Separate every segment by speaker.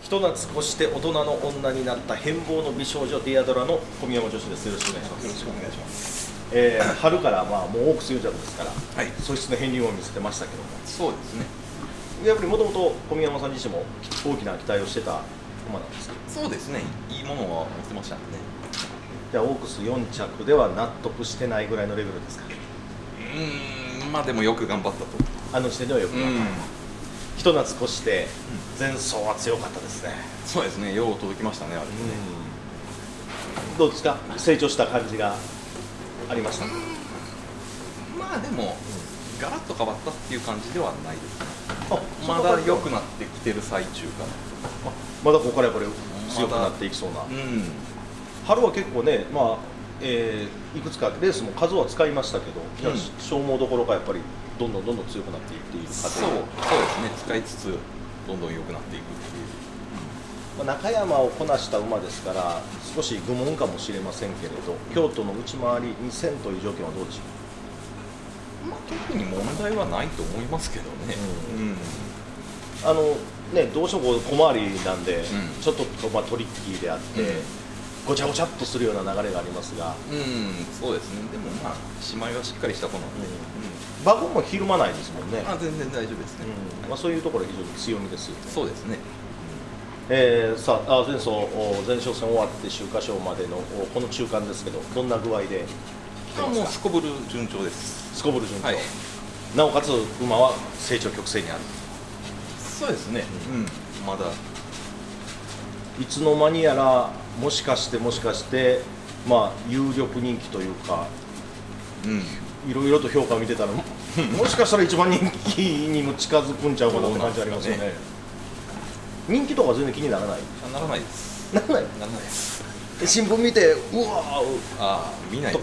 Speaker 1: ひと夏越して大人の女になった変貌の美少女ディアドラの小宮山女子です。よろしくお願いします。
Speaker 2: よろしくお願いします。
Speaker 1: 春からもうオークス4着ですから、
Speaker 2: はい、
Speaker 1: 素質の片鱗を見せてましたけども、
Speaker 2: そうですね。
Speaker 1: やっぱりもともと小宮山さん自身も大きな期待をしてた馬なんですか。
Speaker 2: そうですね。いいものは持ってましたね。
Speaker 1: じゃあオークス4着では納得してないぐらいのレベルですか。
Speaker 2: まあでもよく頑張ったと。
Speaker 1: あの時点ではよく頑張った。ひと夏越して前走は強かったですね。
Speaker 2: そうですね。よう届きましたね、あれね。
Speaker 1: どうですか、成長した感じがありました。
Speaker 2: まあでも、ガラッと変わったっていう感じではないですね。ま
Speaker 1: だ
Speaker 2: だ良くなってきてる最中かな。
Speaker 1: まだここからやっぱり強くなっていきそうな。春は結構ね、いくつかレースも数は使いましたけど、消耗どころかやっぱりどんどん強くなっていっている過程。
Speaker 2: そうですね。使いつつどんどん良くなっていくっていう。
Speaker 1: 中山をこなした馬ですから少し愚問かもしれませんけれど、京都の内回り2000という条件はどうでしょうか。
Speaker 2: 特に問題はないと思いますけどね。
Speaker 1: どうしても小回りなんで、ちょっとトリッキーであって、ごちゃごちゃっとするような流れがありますが、
Speaker 2: そうですね。でもしまいはしっかりした子なんで、
Speaker 1: 馬群もひるまないですもんね。
Speaker 2: 全然大丈夫ですね。
Speaker 1: そういうところが非常に強みですよね。
Speaker 2: そうですね。
Speaker 1: さあ前哨戦終わって秋華賞までのこの中間ですけど、どんな具合で来てますか。
Speaker 2: もうすこぶる順調です。
Speaker 1: すこぶる順調、なおかつ馬は成長曲線にある。
Speaker 2: そうですね。まだ
Speaker 1: いつの間にやらもしかして有力人気というか、いろいろと評価を見てたらもしかしたら一番人気にも近づくんちゃうかなって感じありますよね。人気とか全然気にならない。
Speaker 2: ならないです。
Speaker 1: ならないです。新聞見てうわ
Speaker 2: 見ないです。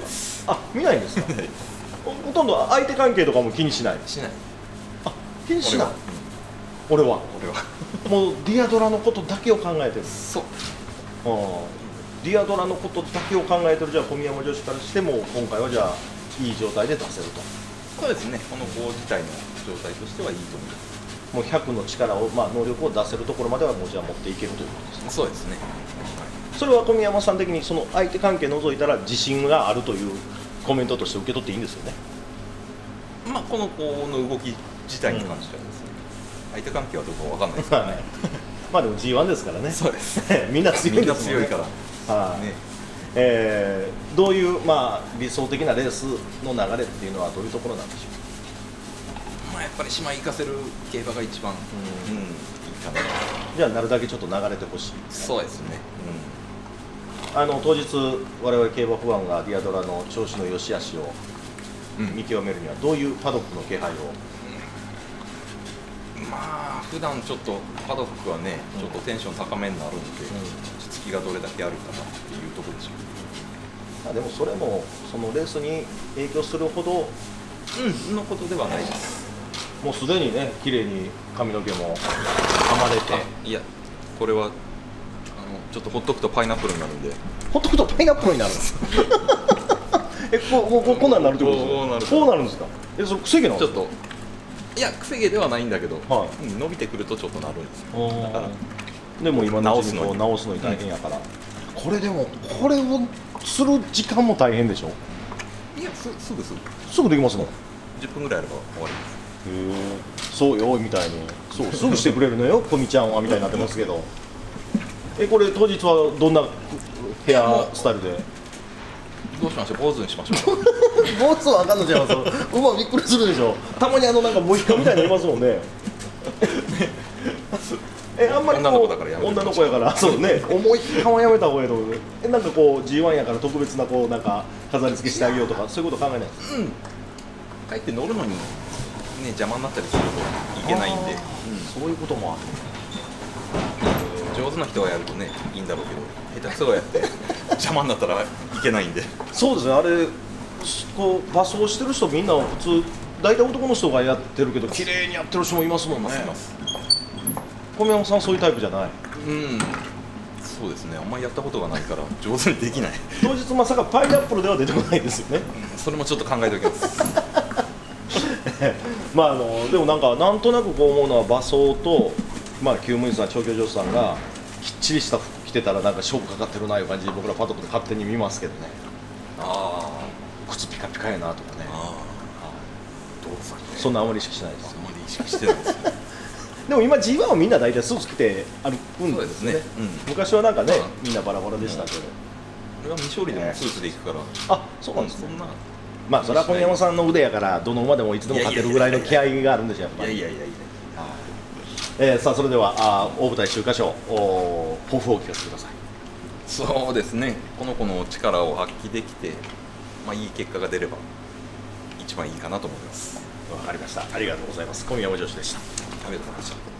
Speaker 1: 見ないんですか。ほとんど相手関係とかも気にしない。気にしない。俺はもうディアドラのことだけを考えてる。
Speaker 2: そう
Speaker 1: ディアドラのことだけを考えてる。じゃあ小宮山女子からしても今回はじゃあいい状態で出せると。
Speaker 2: そうですね。この子自体の状態としてはいいと思います。
Speaker 1: もう100の力を、能力を出せるところまではもうじゃあ持っていけるということですね。
Speaker 2: そうですね。
Speaker 1: それは小宮山さん的にその相手関係除いたら自信があるというコメントとして受け取っていいんですよね。
Speaker 2: この子の動き自体に関してはですね、相手関係はどうかわかんないですけどね。
Speaker 1: でも G1 ですからね。
Speaker 2: そうです。
Speaker 1: みんな強いですもんね。
Speaker 2: みんな強いから。
Speaker 1: どういう理想的なレースの流れっていうのはどういうところなんでしょう。
Speaker 2: やっぱり島行かせる競馬が一番いいかな。
Speaker 1: じゃあなるだけちょっと流れてほしい。
Speaker 2: そうですね。
Speaker 1: 当日我々競馬ファンがディアドラの調子の良し悪しを見極めるにはどういうパドックの気配を。
Speaker 2: 普段ちょっとパドックはね、ちょっとテンション高めになるんで、落ち着きがどれだけあるかなっていうところでしょう。
Speaker 1: でもそれもそのレースに影響するほど
Speaker 2: のことではないです。
Speaker 1: もうすでにね、綺麗に髪の毛も編まれて。
Speaker 2: いや、これはちょっとほっとくとパイナップルになるんで。
Speaker 1: ほっとくとパイナップルになるんですこんなんなるってことですか。こうなるんですか。それくせ毛なの。ちょっと
Speaker 2: いや、くせ毛ではないんだけど、伸びてくるとちょっとなるんですよ。だから
Speaker 1: でも今直すのに大変やから、これをする時間も大変でしょ。
Speaker 2: いや、す
Speaker 1: ぐできますもん。
Speaker 2: 10分ぐらいあれば終わり
Speaker 1: ます。そうよみたいに、すぐしてくれるのよ小見ちゃんはみたいになってますけど。これ当日はどんなヘアスタイルで。
Speaker 2: どうしましょう。坊主にしましょう。
Speaker 1: 坊主はあかんのちゃいます。馬びっくりするでしょ。たまになんかモヒカンみたいにいますもんね。あんまり女の子やからそうね、重い批判はやめた方がいいと思う。なんかG1 やから特別ななんか飾り付けしてあげようとかそういうこと考えないです。
Speaker 2: かえって乗るのにね邪魔になったりするといけないんで、
Speaker 1: そういうこともある。
Speaker 2: 上手な人がやるとねいいんだろうけど、下手くそがやって邪魔になったらいけないんで。
Speaker 1: そうですね。あれ馬装してる人みんな普通大体男の人がやってるけど綺麗にやってる人もいますもんね。小宮山さんそういうタイプじゃない。
Speaker 2: そうですね。あんまりやったことがないから上手にできない。
Speaker 1: 当日まさかパイナップルでは出てこないですよね。
Speaker 2: それもちょっと考えておきます。
Speaker 1: でもなんとなく思うのは馬装とまあ厩務員さん調教助手さんがきっちりした服着てたらなんか勝負かかってるないう感じで僕らパドックで勝手に見ますけどね。
Speaker 2: あ
Speaker 1: 靴ピカピカやなとかね。
Speaker 2: どうですかね。
Speaker 1: そんなあまり意識しないです。
Speaker 2: あんまり意識してないですね。
Speaker 1: でも今 G1 はみんな大体スーツ着て歩くん
Speaker 2: そう
Speaker 1: でね
Speaker 2: ですすね。
Speaker 1: 昔はなんかね
Speaker 2: まあ
Speaker 1: みんなバラバラでしたけど、
Speaker 2: 俺は未勝利でもスーツで行くから、
Speaker 1: あ、そうなんですね。
Speaker 2: そんな。
Speaker 1: まあそれは小宮山さんの腕やからどの馬でもいつでも勝てるぐらいの気合があるんでしょやっぱり。
Speaker 2: いやいやいやいや。
Speaker 1: さあそれでは大舞台秋華賞抱負をお聞かせください。
Speaker 2: そうですね。この子の力を発揮できて、まあいい結果が出れば一番いいかなと思います。
Speaker 1: わかりました。ありがとうございます。小宮山女子でした。
Speaker 2: ありがとうございました。